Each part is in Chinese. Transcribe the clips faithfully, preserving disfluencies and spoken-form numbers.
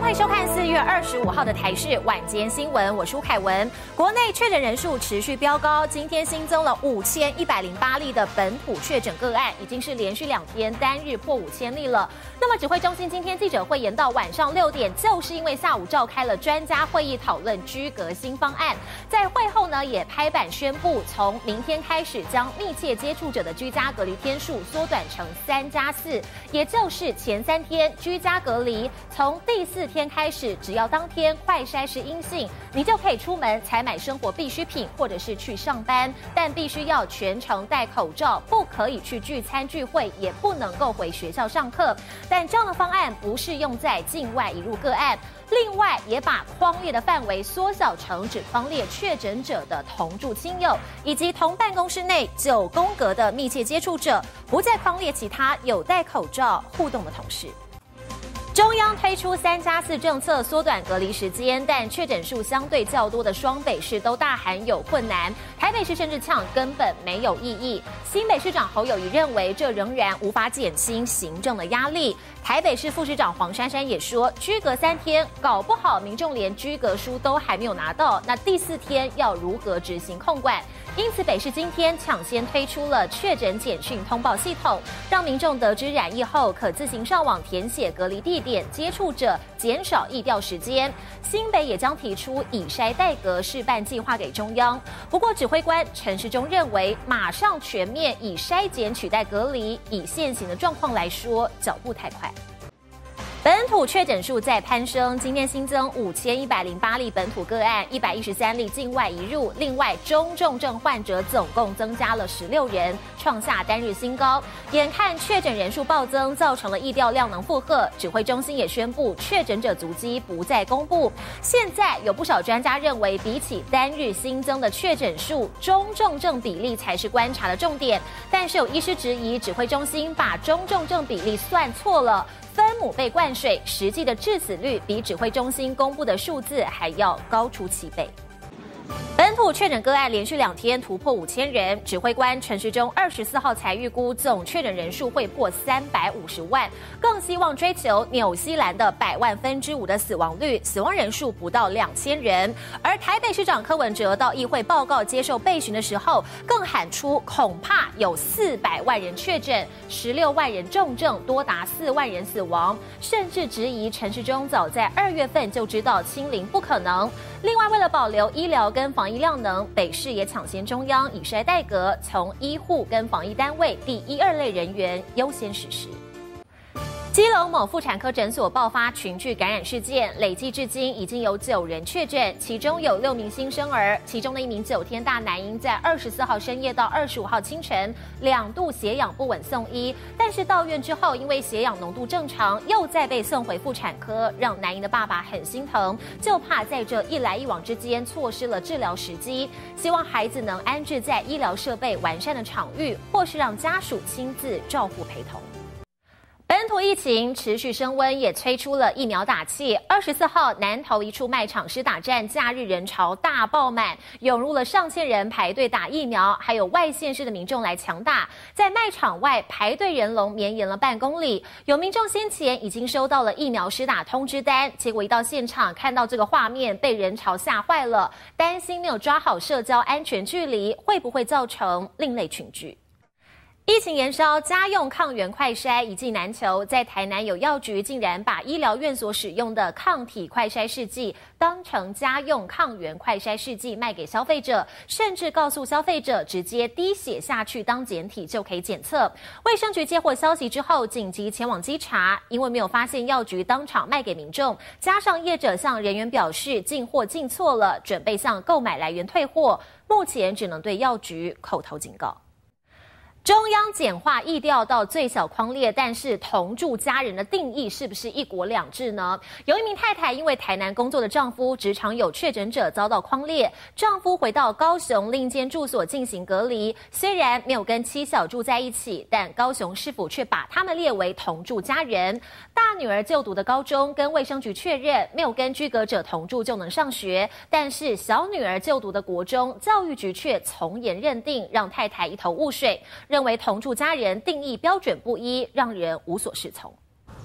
欢迎收看四月二十五号的台视晚间新闻，我是吴凯文。国内确诊人数持续飙高，今天新增了五千一百零八例的本土确诊个案，已经是连续两天单日破五千例了。那么指挥中心今天记者会延到晚上六点，就是因为下午召开了专家会议讨论居隔新方案，在会后呢也拍板宣布，从明天开始将密切接触者的居家隔离天数缩短成三加四，也就是前三天居家隔离，从第四天开始，只要当天快筛是阴性，你就可以出门采买生活必需品，或者是去上班，但必须要全程戴口罩，不可以去聚餐聚会，也不能够回学校上课。但这样的方案不适用在境外移入个案。另外，也把匡列的范围缩小成只匡列确诊者的同住亲友，以及同办公室内九宫格的密切接触者，不再匡列其他有戴口罩互动的同事。中央推出三加四政策，缩短隔离时间，但确诊数相对较多的双北市都大喊有困难，台北市甚至呛根本没有意义。新北市长侯友宜认为这仍然无法减轻行政的压力。台北市副市长黄珊珊也说，居隔三天，搞不好民众连居隔书都还没有拿到，那第四天要如何执行控管？因此，北市今天抢先推出了确诊简讯通报系统，让民众得知染疫后可自行上网填写隔离地点、接触者，减少疫调时间。新北也将提出以筛代隔示范计划给中央。不过，指挥官陈时中认为，马上全面以筛检取代隔离，以现行的状况来说，脚步太快。本土确诊数在攀升，今天新增五千一百零八例本土个案，一百一十三例境外移入，另外中重症患者总共增加了十六人，创下单日新高。眼看确诊人数暴增，造成了疫调量能负荷，指挥中心也宣布确诊者足迹不再公布。现在有不少专家认为，比起单日新增的确诊数，中重症比例才是观察的重点。但是有医师质疑，指挥中心把中重症比例算错了。分母被灌水，实际的致死率比指挥中心公布的数字还要高出七倍。本土确诊个案连续两天突破五千人，指挥官陈时中二十四号才预估总确诊人数会破三百五十万，更希望追求纽西兰的百万分之五的死亡率，死亡人数不到两千人。而台北市长柯文哲到议会报告接受备询的时候，更喊出恐怕有四百万人确诊，十六万人重症，多达四万人死亡，甚至质疑陈时中早在二月份就知道清零不可能。另外，为了保留医疗跟防疫量能，北市也抢先中央以筛代隔，从医护跟防疫单位第一二类人员优先实施。基隆某妇产科诊所爆发群聚感染事件，累计至今已经有九人确诊，其中有六名新生儿，其中的一名九天大男婴在二十四号深夜到二十五号清晨两度血氧不稳送医，但是到院之后因为血氧浓度正常，又再被送回妇产科，让男婴的爸爸很心疼，就怕在这一来一往之间错失了治疗时机，希望孩子能安置在医疗设备完善的场域，或是让家属亲自照顾陪同。本土疫情持续升温，也催出了疫苗打气。二十四号，南投一处卖场施打站假日人潮大爆满，涌入了上千人排队打疫苗，还有外县市的民众来抢打。在卖场外排队人龙绵延了半公里，有民众先前已经收到了疫苗施打通知单，结果一到现场看到这个画面，被人潮吓坏了，担心没有抓好社交安全距离，会不会造成另类群聚？疫情延烧，家用抗原快筛一剂难求。在台南有药局竟然把医疗院所使用的抗体快筛试剂当成家用抗原快筛试剂卖给消费者，甚至告诉消费者直接滴血下去当检体就可以检测。卫生局接获消息之后，紧急前往稽查，因为没有发现药局当场卖给民众，加上业者向人员表示进货进错了，准备向购买来源退货，目前只能对药局口头警告。中央简化疫调到最小匡列，但是同住家人的定义是不是一国两制呢？有一名太太因为台南工作的丈夫职场有确诊者遭到匡列，丈夫回到高雄另一间住所进行隔离，虽然没有跟妻小住在一起，但高雄市府却把他们列为同住家人。大女儿就读的高中跟卫生局确认没有跟居隔者同住就能上学，但是小女儿就读的国中教育局却从严认定，让太太一头雾水，认为同住家人定义标准不一，让人无所适从。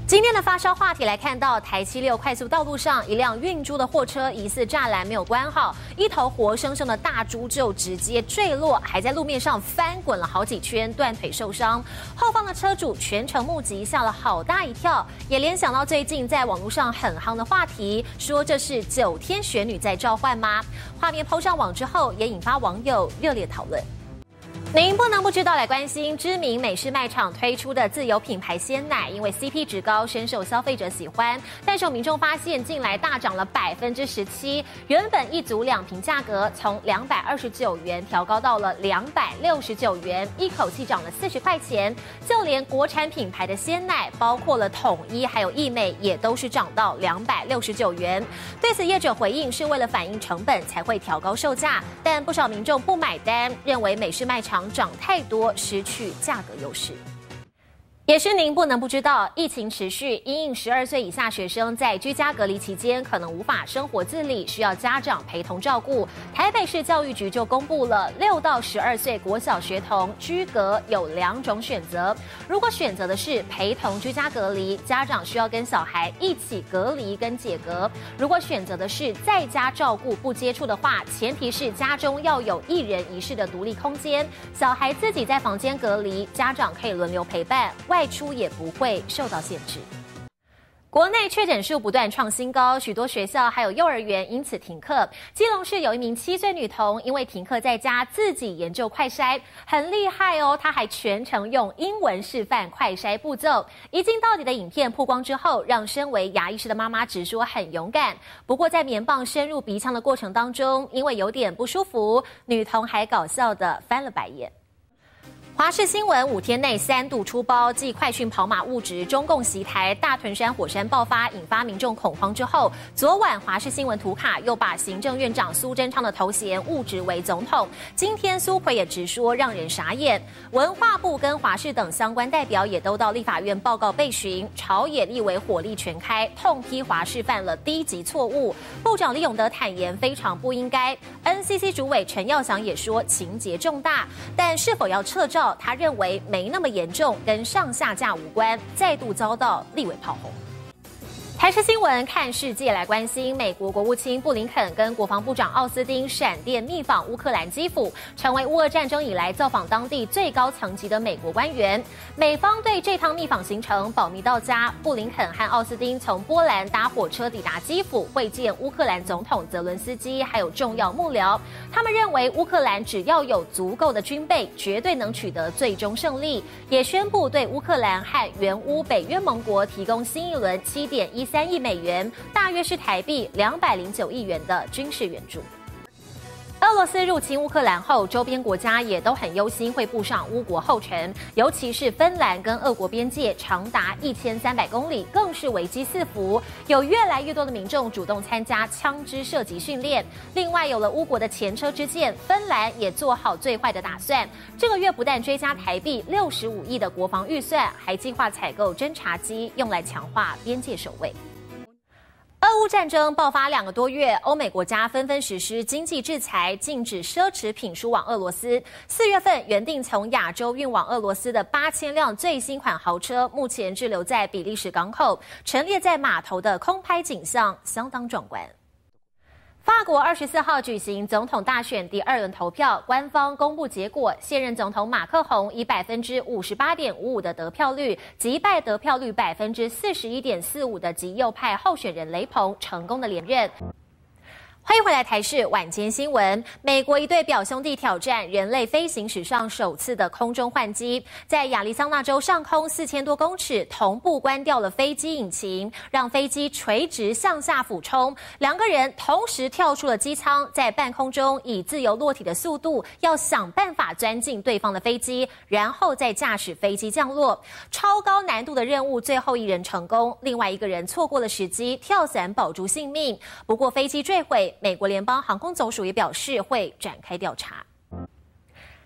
今天的发烧话题来看到台七六快速道路上，一辆运猪的货车疑似栅栏没有关好，一头活生生的大猪就直接坠落，还在路面上翻滚了好几圈，断腿受伤。后方的车主全程目击，吓了好大一跳，也联想到最近在网络上很夯的话题，说这是九天玄女在召唤吗？画面抛上网之后，也引发网友热烈讨论。您不能不知道来关心知名美式卖场推出的自有品牌鲜奶，因为 C P 值高，深受消费者喜欢。但是有民众发现，近来大涨了百分之十七，原本一组两瓶价格从两百二十九元调高到了两百六十九元，一口气涨了四十块钱。就连国产品牌的鲜奶，包括了统一还有益美，也都是涨到两百六十九元。对此，业者回应是为了反映成本才会调高售价，但不少民众不买单，认为美式卖场涨太多，失去价格优势。也是您不能不知道，疫情持续，因应十二岁以下学生在居家隔离期间可能无法生活自理，需要家长陪同照顾。台北市教育局就公布了六到十二岁国小学童居隔有两种选择。如果选择的是陪同居家隔离，家长需要跟小孩一起隔离跟解隔；如果选择的是在家照顾不接触的话，前提是家中要有一人一室的独立空间，小孩自己在房间隔离，家长可以轮流陪伴。外出也不会受到限制。国内确诊数不断创新高，许多学校还有幼儿园因此停课。基隆市有一名七岁女童，因为停课在家自己研究快筛，很厉害哦，她还全程用英文示范快筛步骤。一镜到底的影片曝光之后，让身为牙医师的妈妈直说很勇敢。不过在棉棒深入鼻腔的过程当中，因为有点不舒服，女童还搞笑的翻了白眼。华视新闻五天内三度出包，继快讯跑马误植中共袭台、大屯山火山爆发引发民众恐慌之后，昨晚华视新闻图卡又把行政院长苏贞昌的头衔误植为总统。今天苏揆也直说让人傻眼。文化部跟华视等相关代表也都到立法院报告备询，朝野立委火力全开，痛批华视犯了低级错误。部长李永得坦言非常不应该。N C C 主委陈耀祥也说情节重大，但是否要撤照？他认为没那么严重，跟上下架无关，再度遭到立委炮轰。台视新闻看世界来关心，美国国务卿布林肯跟国防部长奥斯汀闪电密访乌克兰基辅，成为乌俄战争以来造访当地最高层级的美国官员。美方对这趟密访行程保密到家，布林肯和奥斯汀从波兰搭火车抵达基辅，会见乌克兰总统泽伦斯基，还有重要幕僚。他们认为乌克兰只要有足够的军备，绝对能取得最终胜利，也宣布对乌克兰和原乌北约盟国提供新一轮七点一三亿美元，大约是台币两百零九亿元的军事援助。俄罗斯入侵乌克兰后，周边国家也都很忧心会步上乌国后尘，尤其是芬兰跟俄国边界长达一千三百公里，更是危机四伏。有越来越多的民众主动参加枪支射击训练。另外，有了乌国的前车之鉴，芬兰也做好最坏的打算。这个月不但追加台币六十五亿的国防预算，还计划采购侦察机，用来强化边界守卫。俄乌战争爆发两个多月，欧美国家纷纷实施经济制裁，禁止奢侈品输往俄罗斯。四月份原定从亚洲运往俄罗斯的八千辆最新款豪车，目前滞留在比利时港口，陈列在码头的空拍景象相当壮观。法国二十四号举行总统大选第二轮投票，官方公布结果，现任总统马克宏以百分之五十八点五五的得票率，击败得票率百分之四十一点四五的极右派候选人雷鹏，成功的连任。欢迎回来，台视晚间新闻。美国一对表兄弟挑战人类飞行史上首次的空中换机，在亚利桑那州上空四千多公尺，同步关掉了飞机引擎，让飞机垂直向下俯冲。两个人同时跳出了机舱，在半空中以自由落体的速度，要想办法钻进对方的飞机，然后再驾驶飞机降落。超高难度的任务，最后一人成功，另外一个人错过了时机，跳伞保住性命。不过飞机坠毁，美国联邦航空总署也表示会展开调查。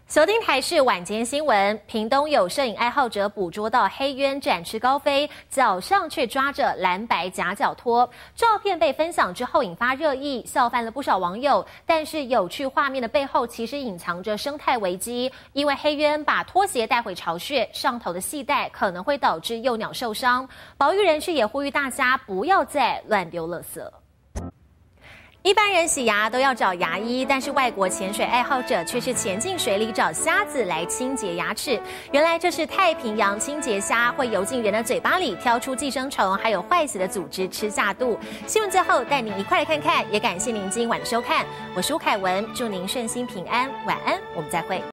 锁定台视晚间新闻，屏东有摄影爱好者捕捉到黑鸢展翅高飞，脚上却抓着蓝白夹脚拖。照片被分享之后引发热议，笑翻了不少网友。但是有趣画面的背后，其实隐藏着生态危机，因为黑鸢把拖鞋带回巢穴，上头的系带可能会导致幼鸟受伤。保育人士也呼吁大家不要再乱丢垃圾。一般人洗牙都要找牙医，但是外国潜水爱好者却是潜进水里找虾子来清洁牙齿。原来这是太平洋清洁虾会游进人的嘴巴里，挑出寄生虫还有坏死的组织吃下肚。新闻最后带您一块来看看，也感谢您今晚的收看。我是吴凯文，祝您顺心平安，晚安，我们再会。